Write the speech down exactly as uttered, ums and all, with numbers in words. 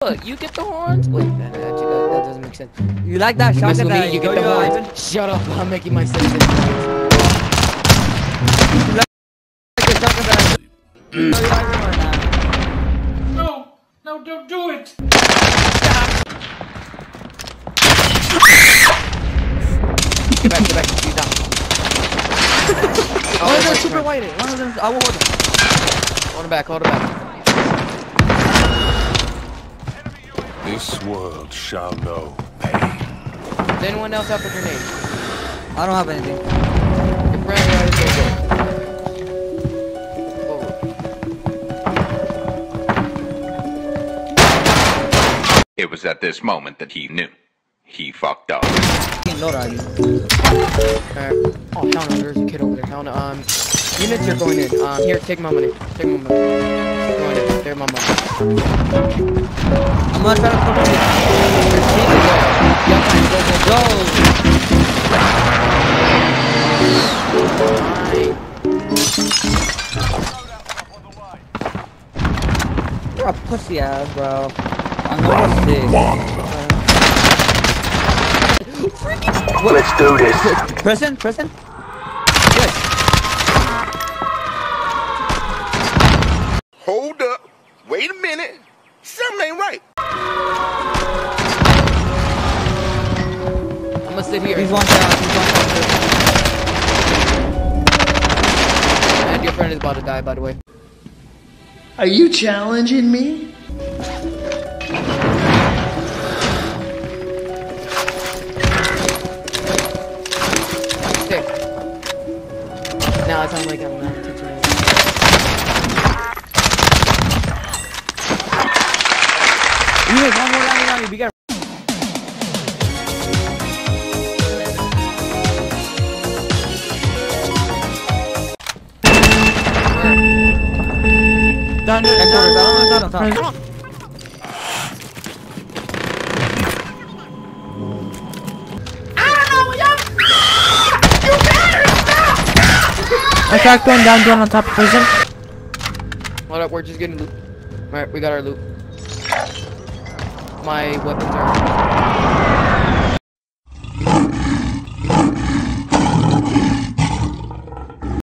Look, you get the horns? Wait, that, that, that, that doesn't make sense. You like that You mess shotgun with that me, you go get the your horns. Ivan? Shut up, I'm making my sense. You like the shotgun that go your Ivan or not? No, no, don't do it. Get back, get back, you down. One of them super white. One of them, I will hold him. Hold him back, hold him back. This world shall know pain. Does anyone else have a grenade? I don't have anything. Your friend right is It was at this moment that he knew. He fucked up. Alright. Oh, hell no, there's a kid over there. Hell no. Um, units are going in. Um, here, take my money. Take my money. Going in. Take my money. I'm gonna try to put it in. Go, go, go, go. You're a pussy ass, bro. I know what's this. Let's do this. Prison? Prison? Good. Hold up. Wait a minute. Something ain't right. I'm gonna sit here. He's one down. He's one down. And your friend is about to die, by the way. Are you challenging me? Sick. Now it sounds like I'm not teaching you. You have one more landing on you. Be careful. Done, done, Headquarters, I don't know, it's not on top. Attack going down, down on top of prison. Hold up, we're just getting loot. Alright, we got our loot. My weapons are...